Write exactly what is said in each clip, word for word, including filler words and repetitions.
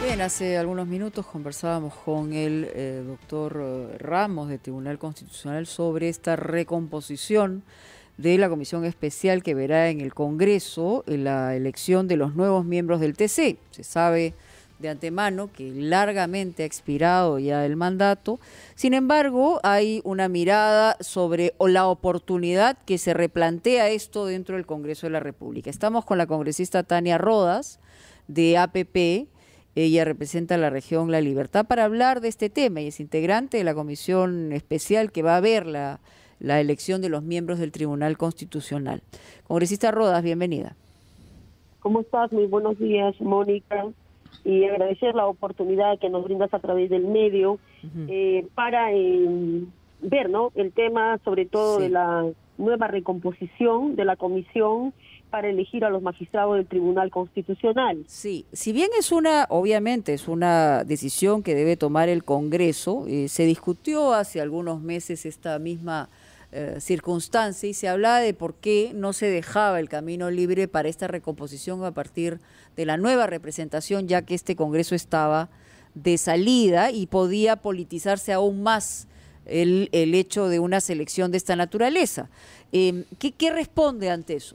Bien, hace algunos minutos conversábamos con el eh, doctor Ramos del Tribunal Constitucional sobre esta recomposición de la comisión especial que verá en el Congreso la elección de los nuevos miembros del T C. Se sabe de antemano que largamente ha expirado ya el mandato. Sin embargo, hay una mirada sobre la oportunidad que se replantea esto dentro del Congreso de la República. Estamos con la congresista Tania Rodas, de A P P. Ella representa la región La Libertad para hablar de este tema y es integrante de la comisión especial que va a ver la, la elección de los miembros del Tribunal Constitucional. Congresista Rodas, bienvenida. ¿Cómo estás? Muy buenos días, Mónica. Y agradecer la oportunidad que nos brindas a través del medio uh-huh. eh, para eh, ver, ¿no?, el tema sobre todo sí. de la nueva recomposición de la comisión para elegir a los magistrados del Tribunal Constitucional. Sí, si bien es una, obviamente es una decisión que debe tomar el Congreso, eh, se discutió hace algunos meses esta misma eh, circunstancia y se hablaba de por qué no se dejaba el camino libre para esta recomposición a partir de la nueva representación, ya que este Congreso estaba de salida y podía politizarse aún más el, el hecho de una selección de esta naturaleza. Eh, ¿qué, ¿Qué responde ante eso?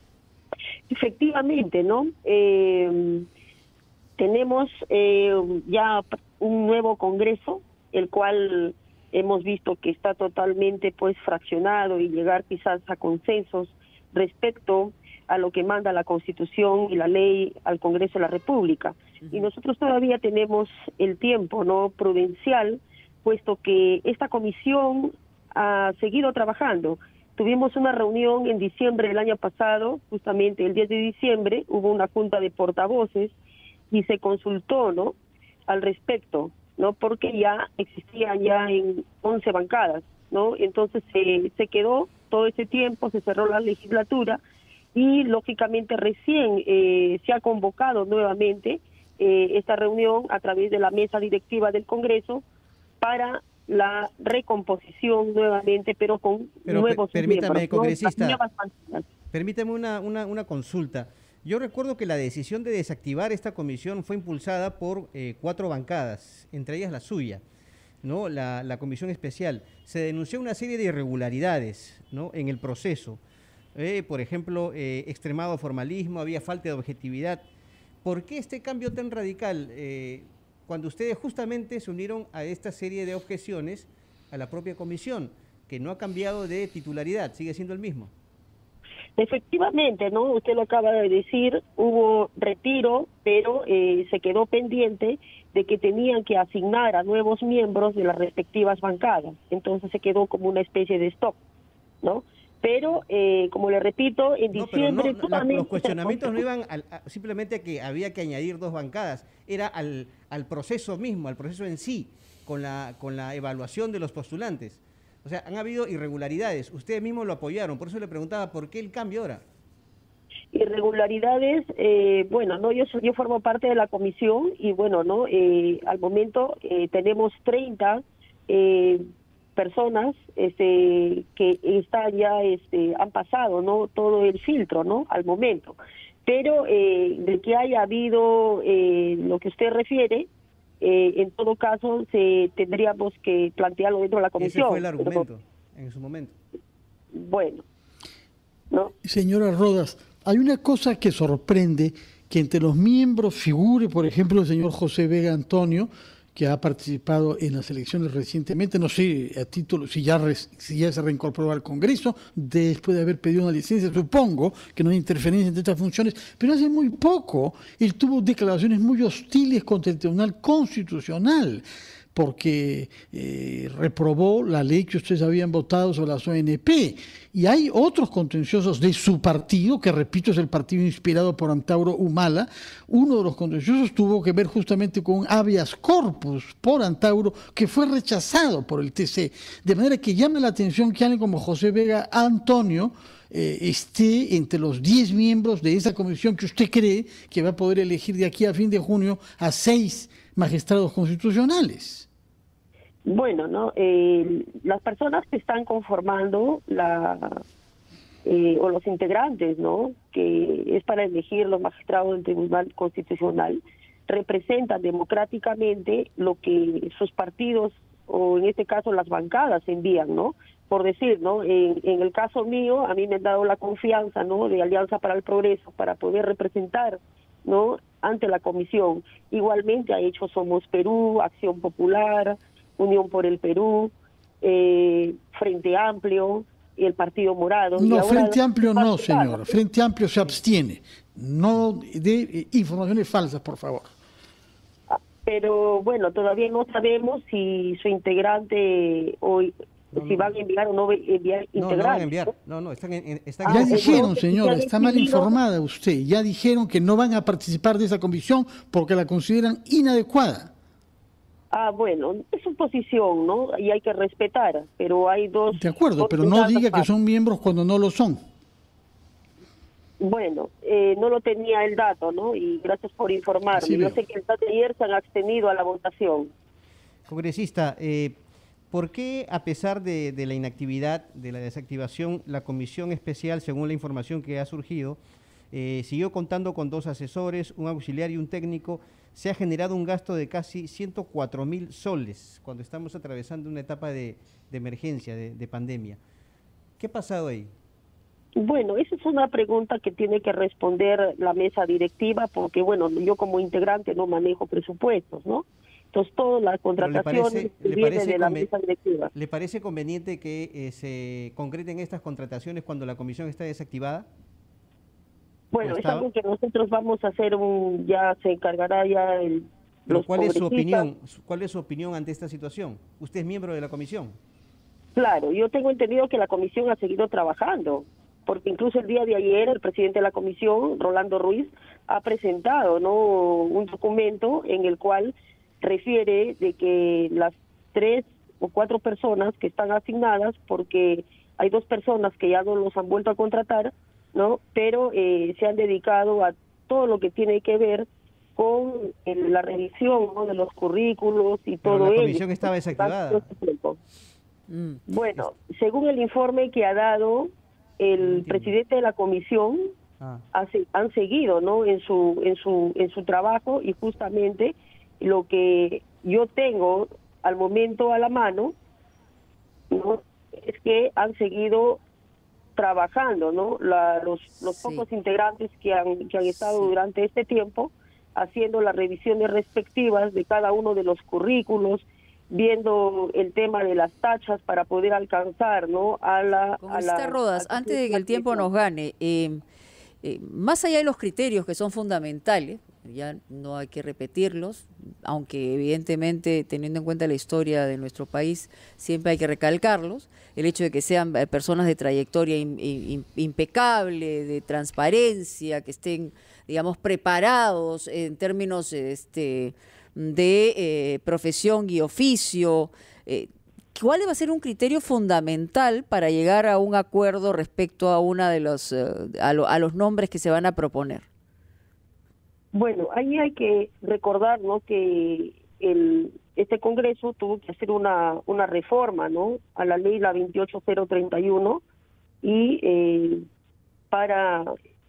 Efectivamente, ¿no? Eh, tenemos eh, ya un nuevo Congreso, el cual hemos visto que está totalmente pues fraccionado y llegar quizás a consensos respecto a lo que manda la Constitución y la ley al Congreso de la República. Uh-huh. Y nosotros todavía tenemos el tiempo, ¿no?, prudencial, puesto que esta comisión ha seguido trabajando. Tuvimos una reunión en diciembre del año pasado, justamente el diez de diciembre, hubo una junta de portavoces y se consultó, ¿no?, al respecto, ¿no?, porque ya existían ya en once bancadas, ¿no? Entonces se, se quedó todo ese tiempo, se cerró la legislatura y lógicamente recién eh, se ha convocado nuevamente eh, esta reunión a través de la mesa directiva del Congreso para la recomposición nuevamente, pero con pero nuevos per permítame, miembros, congresista, ¿no? Permítame una, una, una consulta. Yo recuerdo que la decisión de desactivar esta comisión fue impulsada por eh, cuatro bancadas, entre ellas la suya, ¿no?, la, la comisión especial. Se denunció una serie de irregularidades, ¿no?, en el proceso. Eh, por ejemplo, eh, extremado formalismo, había falta de objetividad. ¿Por qué este cambio tan radical? Eh, cuando ustedes justamente se unieron a esta serie de objeciones a la propia comisión, que no ha cambiado de titularidad, sigue siendo el mismo. Efectivamente, ¿no?, usted lo acaba de decir, hubo retiro, pero eh, se quedó pendiente de que tenían que asignar a nuevos miembros de las respectivas bancadas, entonces se quedó como una especie de stock, ¿no? Pero, eh, como le repito, en no, diciembre... No, la, los cuestionamientos no iban al, a, simplemente a que había que añadir dos bancadas, era al, al proceso mismo, al proceso en sí, con la, con la evaluación de los postulantes. O sea, han habido irregularidades, ustedes mismos lo apoyaron, por eso le preguntaba, ¿por qué el cambio ahora? Irregularidades, eh, bueno, no, yo, yo formo parte de la comisión y bueno, no, eh, al momento eh, tenemos treinta... Eh, personas este que están ya este han pasado, no todo el filtro, no al momento, pero eh, de que haya habido eh, lo que usted refiere, eh, en todo caso se tendríamos que plantearlo dentro de la comisión. Ese fue el argumento pero, en su momento. Bueno, ¿no? Señora Rodas, hay una cosa que sorprende, que entre los miembros figure, por ejemplo, el señor José Vega Antonio, que ha participado en las elecciones recientemente, no sé a título si ya, res, si ya se reincorporó al Congreso después de haber pedido una licencia, supongo que no hay interferencia entre estas funciones, pero hace muy poco él tuvo declaraciones muy hostiles contra el Tribunal Constitucional, porque eh, reprobó la ley que ustedes habían votado sobre las O N P. Y hay otros contenciosos de su partido, que repito es el partido inspirado por Antauro Humala. Uno de los contenciosos tuvo que ver justamente con un habeas corpus por Antauro, que fue rechazado por el T C. De manera que llama la atención que alguien como José Vega Antonio eh, esté entre los diez miembros de esa comisión que usted cree que va a poder elegir de aquí a fin de junio a seis magistrados constitucionales. Bueno, no, eh, las personas que están conformando la eh, o los integrantes, ¿no?, que es para elegir los magistrados del Tribunal Constitucional, representan democráticamente lo que sus partidos, o en este caso las bancadas, envían, ¿no? Por decir, ¿no? En, en el caso mío, a mí me han dado la confianza, ¿no?, de Alianza para el Progreso para poder representar, ¿no?, ante la comisión. Igualmente ha hecho Somos Perú, Acción Popular, Unión por el Perú, eh, Frente Amplio y el Partido Morado. No, y ahora Frente Amplio no, señor. señora. Frente Amplio se abstiene. No de eh, informaciones falsas, por favor. Pero bueno, todavía no sabemos si su integrante o No, si no. van a enviar o no enviar No, no integrantes. van a enviar. No, no, están en, en- están Ah, Ya en- dijeron, entonces, señora, ya está mal decidido- informada usted. Ya dijeron que no van a participar de esa comisión porque la consideran inadecuada. Ah, bueno, es su posición, ¿no? Y hay que respetar, pero hay dos... De acuerdo, dos pero no demandas diga que más. son miembros cuando no lo son. Bueno, eh, no lo tenía el dato, ¿no? Y gracias por informarme. Así Yo veo. sé que el dato de ayer se han abstenido a la votación. Congresista, eh, ¿por qué, a pesar de, de la inactividad, de la desactivación, la comisión especial, según la información que ha surgido, eh, siguió contando con dos asesores, un auxiliar y un técnico? Se ha generado un gasto de casi ciento cuatro mil soles cuando estamos atravesando una etapa de, de emergencia, de, de pandemia. ¿Qué ha pasado ahí? Bueno, esa es una pregunta que tiene que responder la mesa directiva, porque, bueno, yo como integrante no manejo presupuestos, ¿no? Entonces, todas las Pero ¿Le contrataciones parece, le vienen parece de la conven- mesa directiva. ¿Le parece conveniente que eh, se concreten estas contrataciones cuando la comisión está desactivada? Bueno, ¿O es estaba? algo que nosotros vamos a hacer un... Ya se encargará ya el... Pero los ¿cuál es su congresistas. opinión? ¿Cuál es su opinión ante esta situación? Usted es miembro de la comisión. Claro, yo tengo entendido que la comisión ha seguido trabajando, porque incluso el día de ayer el presidente de la comisión, Rolando Ruiz, ha presentado, ¿no?, un documento en el cual refiere de que las tres o cuatro personas que están asignadas, porque hay dos personas que ya no los han vuelto a contratar, ¿no?, pero eh, se han dedicado a todo lo que tiene que ver con el- la revisión, ¿no?, de los currículos y Pero todo la ello. comisión estaba desactivada. Todo este tiempo. Mm. Bueno, según el informe que ha dado el entiendo. presidente de la comisión, Ah, ha se- han seguido, ¿no?, en su en su en su trabajo, y justamente lo que yo tengo al momento a la mano, ¿no?, es que han seguido trabajando, ¿no? La- los los Sí. pocos integrantes que han que han estado Sí. durante este tiempo haciendo las revisiones respectivas de cada uno de los currículos, viendo el tema de las tachas para poder alcanzar, ¿no?, a la... a Congresista la- Rodas, a- antes de que el tiempo nos gane, eh, eh, más allá de los criterios que son fundamentales, ya no hay que repetirlos, aunque evidentemente teniendo en cuenta la historia de nuestro país siempre hay que recalcarlos, el hecho de que sean eh, personas de trayectoria im- im- impecable, de transparencia, que estén, digamos, preparados en términos este, de eh, profesión y oficio. eh, ¿Cuál va a ser un criterio fundamental para llegar a un acuerdo respecto a una de los eh, a, lo- a los nombres que se van a proponer? Bueno, ahí hay que recordar, ¿no?, que el este Congreso tuvo que hacer una una reforma, ¿no?, a la ley la veintiocho cero treinta y uno, y eh, para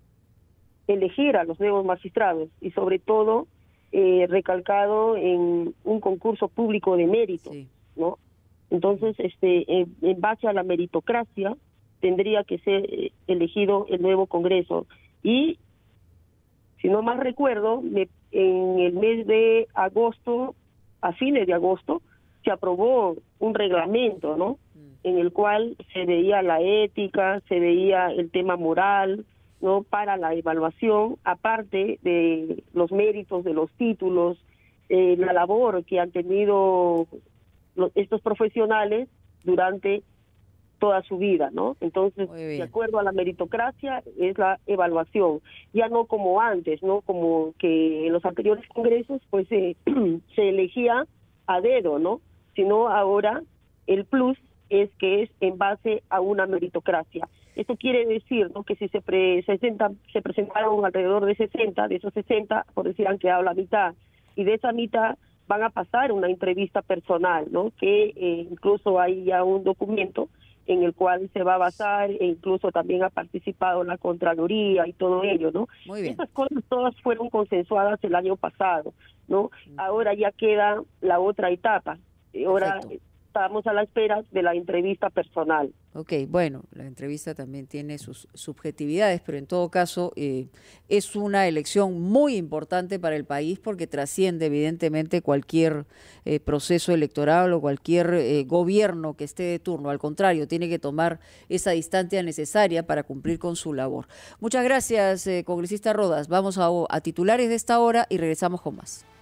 elegir a los nuevos magistrados, y sobre todo eh, recalcado en un concurso público de mérito, Sí. ¿no? Entonces, este, en, en base a la meritocracia, tendría que ser eh, elegido el nuevo Congreso. Y, si no mal recuerdo, me- en el mes de agosto, a fines de agosto, se aprobó un reglamento, ¿no?, en el cual se veía la ética, se veía el tema moral, ¿no?, para la evaluación, aparte de los méritos de los títulos, eh, la labor que han tenido los- estos profesionales durante toda su vida, ¿no? Entonces, Muy bien. de acuerdo a la meritocracia, es la evaluación, ya no como antes, ¿no?, como que en los anteriores congresos, pues eh, se elegía a dedo, ¿no?, sino ahora el plus es que es en base a una meritocracia. Esto quiere decir, ¿no?, que si se, pre- sesenta, se presentaron alrededor de sesenta, de esos sesenta, por decir, han quedado la mitad, y de esa mitad van a pasar una entrevista personal, ¿no?, que eh, incluso hay ya un documento en el cual se va a basar, e incluso también ha participado la Contraloría y todo ello, ¿no? Muy bien. Estas cosas todas fueron consensuadas el año pasado, ¿no? Ahora ya queda la otra etapa. Ahora Perfecto. estamos a la espera de la entrevista personal. Ok, bueno, la entrevista también tiene sus subjetividades, pero en todo caso eh, es una elección muy importante para el país porque trasciende evidentemente cualquier eh, proceso electoral o cualquier eh, gobierno que esté de turno. Al contrario, tiene que tomar esa distancia necesaria para cumplir con su labor. Muchas gracias, eh, congresista Rodas. Vamos a, a titulares de esta hora y regresamos con más.